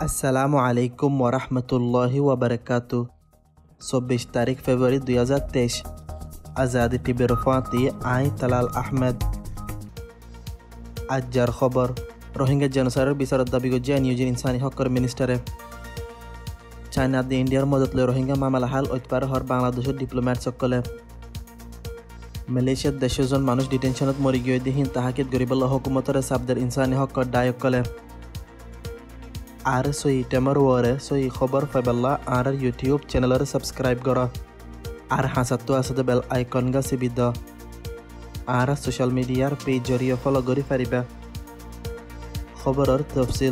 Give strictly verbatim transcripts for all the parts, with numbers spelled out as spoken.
আসসালামু আলাইকুম ওরহমতুল্লাহি ওয়াবারাকাতু। চব্বিশ তারিখ ফেব্রুয়ারি দুই হাজার তেইশ। আজাদি টিভির ফাঁতি আই তালাল আহমেদ। আজ্জার খবর, রোহিঙ্গা জেনোসাইডের বিচারের দাবি করছে নিউজিন ইনসানি হকের মিনিস্টারে। চাইনা দি ইন্ডিয়ার মদত লৈ রোহিঙ্গা মামলা হাল ঐতপার হর বাংলাদেশের ডিপ্লোম্যাট সকলে। মালয়েশিয়ার দেশজন মানুষ ডিটেনশনত মরি গিয়ে দিহীন তাহাকিত গরিবল্লা হুকুমতরে সাবদের ইনসানি হকর দায়ক কলে। আর সই টেমর ওয়ারে সই খবর ফাইবাল্লা আর ইউটিউব চ্যানেলের সাবস্ক্রাইব করা আর হাসাতো আসতে বেল আইকন গা সিবিদ আর সোশ্যাল মিডিয়ার পেজ জরিয়ে ফলো করি পারিবা। খবরের তফসিল।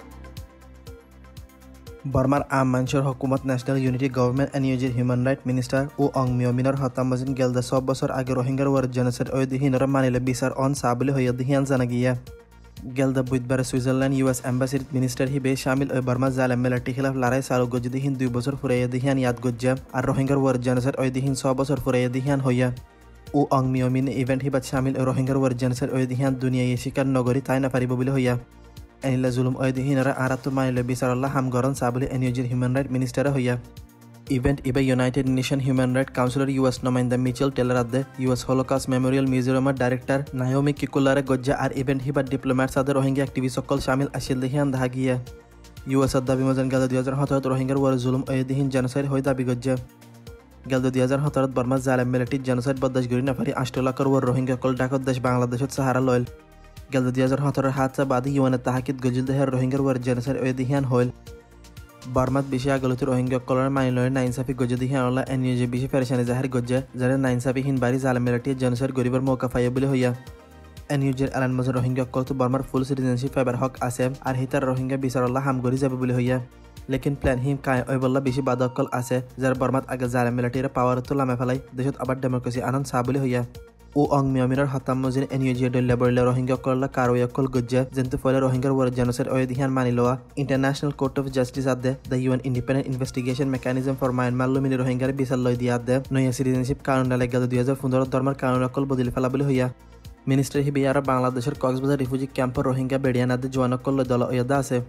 বর্মার আম মানুষের হকুমত ন্যাশনাল ইউনিটি গভর্নমেন্ট এন্ড নিউজির হিউম্যান রাইট মিনিস্টার ও অং মিয়মিনর হতামজিন গেলদা সব বছর আগে রোহিঙ্গার ওয়ার জেনোসাইড ঐদিহীনরা মানিলে বিচার অন সাবলে হইয়া দিহিয়ান জানা গিয়া। গেলদা বুধবার সুইজারল্যান্ড ইউএস এম্বাসির মিনিস্টার হিবে শামিল ওই বর্মা জালেম মেলাটি খিলাফ লড়াই চালু গজ্জিদিহীন দুই বছর ফুরাইয়া দিহিয়ান ইয়াদ গজ্জা আর রোহিঙ্গার ওয়ার জেনোসাইড ঐদিহীন ছ বছর ফুরাইয়া দিহিয়ান হইয়া। ও অং মিয়মিন ইভেন্ট হিবাত শামিল ও রোহিঙ্গার ওয়ার জেনোসাইড ঐদিহীন দুনিয়ায় শিকার নগরী তাই না পারিব বলে হইয়া। এনিলা জুলুম ঐদিহীনরা আরাত্তর মানিলে বিচারল্লাহ হামগরণ সাবলে এনিউজির হিউম্যান রাইট মিনিস্টারে হইয়া। ইভেন্ট ইবে ইউনাইটেড নেশন হিউম্যান রাইট কাউন্সিলর ইউএস নমাইন্দা মিচেল টেলর আদে ইউএস হলোকাস্ট মেমোরিয়াল মিউজিয়ামের ডাইরেক্টর নায়োমি কিকুলারে গজ্জা আর ইভেন্ট হিবার ডিপ্লোম্যাট সাদে রোহিঙ্গা অ্যাক্টিভিস্ট সকল শামিল আসিল দিহিয়ান দাহা গিয়া। ইউএস দাবি মজান গেল দুই হাজার সতেরত রোহিঙ্গার ওয়ার জুলুম ঐদিহীন জেনোসাইড হয়ে দাবি গজ্জা। গেল দুই হাজার সতেরত বর্মা জালেম মিলিটারি জেনোসাইড বদাস গরি নাফারি আষ্ট লাখর ওয়ার রোহিঙ্গা কল ডাকত দেশ বাংলাদেশত সাহারা লইল। গেল দুই হাজার সতেরোর হাদসা বাদী ইউএনের তাহাকিত গজিল দেহের রোহিঙ্গার ওয়ার জেনোসাইড ঐদিহীন হইল। বর্মাত বেশি আগলতি রোহিঙ্গা কলর মানি লয় নাইনসাফি গজ্জে দিহিয়ান ওলা এনইউজে বেশি ফেরেশানি জাহার গজ্জে যারা নাইনসাফি হিন বাড়ি জালেম মিলিটারি জেনোসাইড গরিবের মৌকা ফাইয়া বলে হইয়া। এনইউজের এলান মজা রোহিঙ্গা কল তো বর্মার ফুল সিটিজেনশিপ ফাইবার হক আছে আর হিতার রোহিঙ্গা বিচারল্লাহ হাম গরি যাবে বলে হইয়া। লেকিন প্ল্যান হিম কায় ওই বল্লা বেশি বাদকল আছে যার বর্মাত আগে জালেম মিলিটারির পাওয়ার তো লামে ফেলাই দেশত আবার ডেমোক্রেসি আনন্দ চা বলে হইয়া। ও অং মিয়মিনর হতাম মজিন এনইউজিয়ে ডল্লা বড়লে রোহিঙ্গা করলা কারওয়াকল গজ্জা যেতে ফলে রোহিঙ্গার ওয়ার জেনোসাইড ঐদিহীন মানি লওয়া। ইন্টারন্যাশনাল কোর্ট অফ জাস্টিস আদে the UN independent investigation mechanism for Myanmar লুমিনি রোহিঙ্গার বিচার লই দিয়া আদে নয়া সিটিজেনশিপ কানুন ডালে গেল দুই হাজার পনেরো ধর্মের কানুনকল বদলে ফেলা বলে হইয়া। মিনিস্টার হিবে আর বাংলাদেশের কক্সবাজার রিফিউজি ক্যাম্পর রোহিঙ্গা বেড়িয়ান আদে জোয়ানকল লই দল ইয়াদা আছে।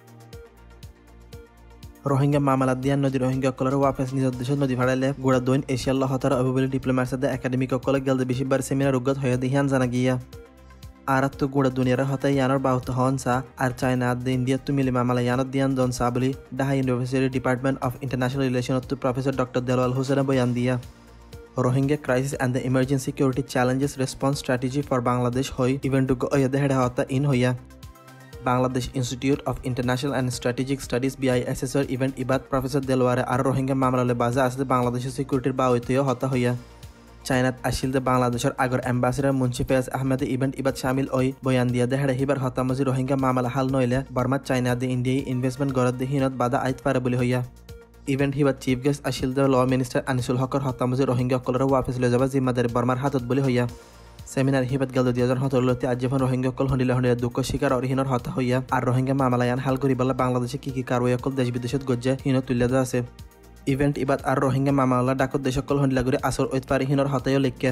রোহিঙ্গা মামলা দিয়া নদী রোহিঙ্গা কলর ওয়াফেস নিজ দেশের নদী ভাড়াইলে গোড়া দৈন এশিয়ার লহতার অভিবলী ডিপ্লোম্যাট সাথে একাডেমিক কলে গেলদে বেশিবার সেমিনার উদ্গত হয়ে দিহিয়ান জানা গিয়া। আর তো গোড়া দুনিয়ার হতে ইয়ানোর বাহুত হন সা আর চায়না আদে ইন্ডিয়া তো মিলে মামলা ইয়ানত দিয়ান দন সা বলি Dhaka university department of international relation তো প্রফেসর ডক্টর দেলওয়াল হোসেন বয়ান দিয়া। Rohingya crisis and the emergency security challenges response strategy for Bangladesh হই ইভেন্ট ওয়াদে হেডা হতা ইন হইয়া। Bangladesh Institute of International and Strategic Studies বিআইএসএসর ইভেন্ট ইবাদ প্রফেসর দেলওয়ারে আর রোহিঙ্গা মামলালে বাজা আসলে বাংলাদেশের সিকিউরিটির বাউতেও হতা হইয়া। চায়নাত আসিলদে বাংলাদেশের আগর অ্যাম্বাসিডার মুন্সি ফেয়াজ আহমেদে ইভেন্ট ইবাদ শামিল ওই বয়ান দিয়া দেহেড়ে হিবার হতামজি রোহিঙ্গা মামলা হাল নইলে বর্মাত চায়না দে ইন্ডিয়ায় ইনভেস্টমেন্ট গড়ত দেহিনত বাধা আইত পারে বলে হইয়া। ইভেন্ট হিবাদ চিফ গেস্ট আসিলদে ল মিনিস্টার আনিসুল হকর হতামজি রোহিঙ্গা কলর ওয়াফেস লই যাবা জিম্মাদারি বর্মার হাতত বলে হইয়া। সেমিনার হিবাত গেল দুই হাজার সতেরোতে আজীবন রোহিঙ্গা কল হন্ডিলে হন্ডিলে দুঃখ শিকার অরিহীনর হতা হইয়া আর রোহিঙ্গা মামলায়ান হাল করি বলা বাংলাদেশে কি কি কারওয়াকল দেশ বিদেশত গজ্জে হিন তুলিয়া যা আছে। ইভেন্ট ইবাদ আর রোহিঙ্গা মামলা ডাকত দেশকল হন্ডিলা করে আসর ঐত পারি হিনর হতাইও লেখকে।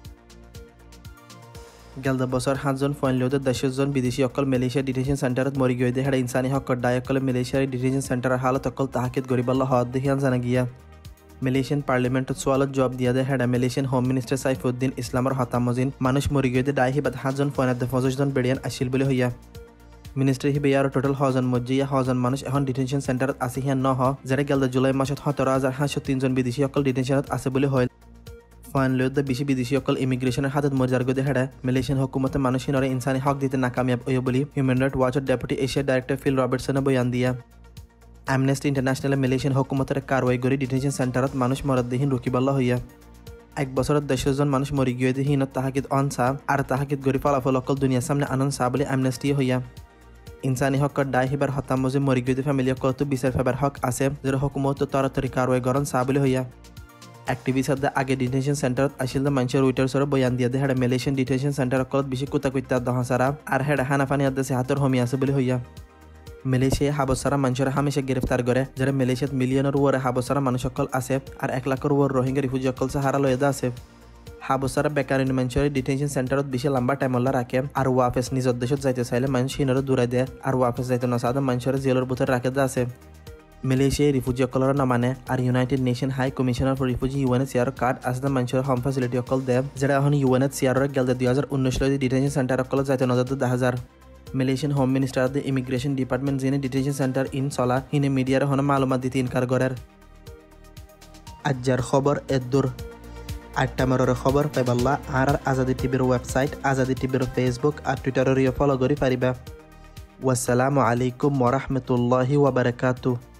গেলদা বছর সাতজন ফয়নলিওতে দশজন বিদেশী অকল মালয়েশিয়া ডিটেনশন সেন্টারত মরি গিয়ে দেহাড়ে ইনসানি হকর ডায়কলে মালয়েশিয়ার ডিটেনশন সেন্টারের হালত অকল তাহাকিত গরিবাল্লা হওয়াত দেহিয়ান জানা গিয়া। মালয়েশিয়ান পার্লামেন্টত সোয়ালত জবাব দিয়া দে হেডা মালয়েশিয়ান হোম মিনিস্টার সাইফুদ্দিন ইসলামর হতামজিন মানুষ মরি গিয়ে ডাই হিবাদ সাতজন ফয়নাদে পঁচিশজন বেড়িয়ান আসিল বলে হইয়া। মিনিস্টার হিবে আর টোটাল হজন মজ্জিয়া হজন মানুষ এখন ডিটেনশন সেন্টারত আছে হিয়ান নহ যারা গেল জুলাই মাসত সতেরো হাজার সাতশো তিনজন বিদেশী অকল ডিটেনশনত আছে বলে হয়। ফয়নলিওতে বেশি বিদেশী অকল ইমিগ্রেশনের হাতত মরজার গদে হেডা মালয়েশিয়ান হুকুমতে মানুষিনরে ইনসানি হক দিতে নাকামিয়াব হইয়া বলি হিউম্যান রাইট ওয়াচের ডেপুটি এশিয়া ডাইরেক্টর ফিল রবার্টসনে বয়ান দিয়া। অ্যামনেস্টি ইন্টারন্যাশনাল মালয়েশিয়ান হুকুমতের কারওয়াই গড়ি ডিটেনশন সেন্টারত মানুষ মরদ্দিহীন রুকিবাল্লা হইয়া। এক বছরত দেশজন মানুষ মরি গিয়ে দিহীনত তাহাকিত অন সা আর তাহাকিত গড়ি ফলাফল অকল দুনিয়ার সামনে আনন্দ সা বলে অ্যামনেস্টি হইয়া। ইনসানি হকর ডাই হিবার হতামজি মরি গিয়ে ফ্যামিলি অকল তো বিচার ফেবার হক আছে যারা হুকুমত তরতরি কারওয়াই গরণ সা বলে হইয়া। অ্যাক্টিভিস্ট আগে ডিটেনশন সেন্টারত আসিল মানুষের রুইটার্সর বয়ান দিয়া দে হেডা মালয়েশিয়ান ডিটেনশন সেন্টার অকলত বেশি কুতা কুত্তা দহাসারা আর হেডা হানাফানি আদাসে হাতর হমি আছে বলে হইয়া। মালয়েশিয়া হাবসারা মানুষের হামেশা গ্রেফতার করে যারা মালয়েশিয়াত মিলিয়নের ওয়ারে হাবসারা মানুষ অকল আছে আর এক লাখের ওয়ার রোহিঙ্গা রিফিউজি অকল সাহারা লয়েদা আছে। হাবসারা বেকারি মানুষের ডিটেনশন সেন্টারত বেশি লম্বা টাইমল্লা রাখে আর ওয়াফেস নিজের দেশত যাইতে চাইলে মানুষ হিনরে দূরাই দেয় আর ওয়াফেস যাইতে নসাদা মানুষের জেলের ভিতরে রাখে আছে মালয়েশিয়ায় রিফিউজি অকলর নামানে আর United Nation high commissioner for refugee UNHCR card আসলে মানুষের হোম ফ্যাসিলিটি অকল দেয় যেটা এখন ইউএনএইচসিআর গেলদে দুই হাজার উনিশ লই ডিটেনশন সেন্টার অকল যাইতে নজর দু হাজার Malaysian home minister the immigration department যিনি ডিটেনশন সেন্টার ইন চলা হিনে মিডিয়ার হন মালুমাত দিতে ইনকার করার আজ্জার খবর এদুর আটটা মেরর খবর পাইবাল্লা আর আজাদি টিভির ওয়েবসাইট আজাদি টিভির ফেসবুক আর টুইটারের ফলো করি পারিবা ওয়াসসালামু আলাইকুম ওয়া রাহমাতুল্লাহি ওয়া বারাকাতুহু।